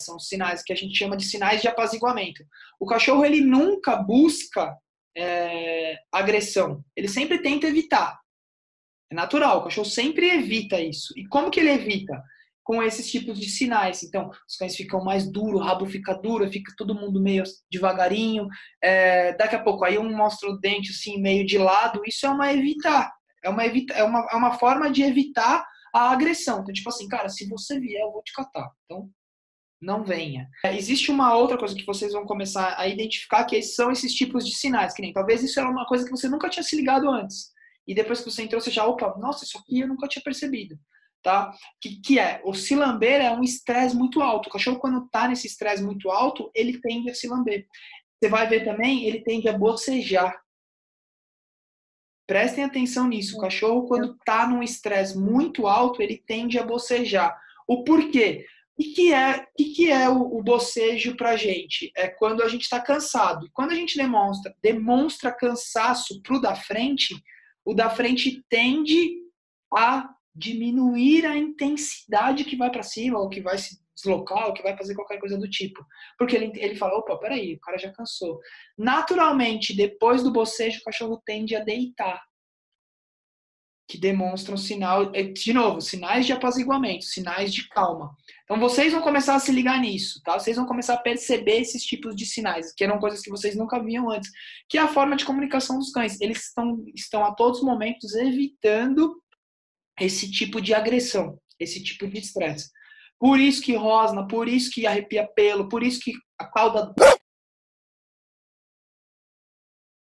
são sinais que a gente chama de sinais de apaziguamento. O cachorro, ele nunca busca agressão, ele sempre tenta evitar. É natural, o cachorro sempre evita isso. E como que ele evita? Com esses tipos de sinais. Então, os cães ficam mais duros, o rabo fica duro, fica todo mundo meio devagarinho. Daqui a pouco, aí um mostra o dente assim, meio de lado. Isso é uma evitar. É uma forma de evitar a agressão. Então, tipo assim, cara, se você vier, eu vou te catar. Então, não venha. Existe uma outra coisa que vocês vão começar a identificar, que são esses tipos de sinais. Que nem, talvez isso era uma coisa que você nunca tinha se ligado antes. E depois que você entrou, você já, opa, nossa, isso aqui eu nunca tinha percebido. Tá? Que é, o se lamber é um estresse muito alto. O cachorro, quando tá nesse estresse muito alto, ele tende a se lamber. Você vai ver também, ele tende a bocejar. Prestem atenção nisso. O cachorro, quando tá num estresse muito alto, ele tende a bocejar. O porquê? O que é o bocejo pra gente? É quando a gente está cansado. E quando a gente demonstra cansaço pro da frente, o da frente tende a diminuir a intensidade que vai para cima, ou que vai se deslocar, ou que vai fazer qualquer coisa do tipo. Porque ele fala, opa, peraí, o cara já cansou. Naturalmente, depois do bocejo, o cachorro tende a deitar, que demonstram sinal, de novo, sinais de apaziguamento, sinais de calma. Então vocês vão começar a se ligar nisso, tá? Vocês vão começar a perceber esses tipos de sinais, que eram coisas que vocês nunca viam antes, que é a forma de comunicação dos cães. Eles estão a todos os momentos evitando esse tipo de agressão, esse tipo de estresse. Por isso que rosna, por isso que arrepia pelo, por isso que a cauda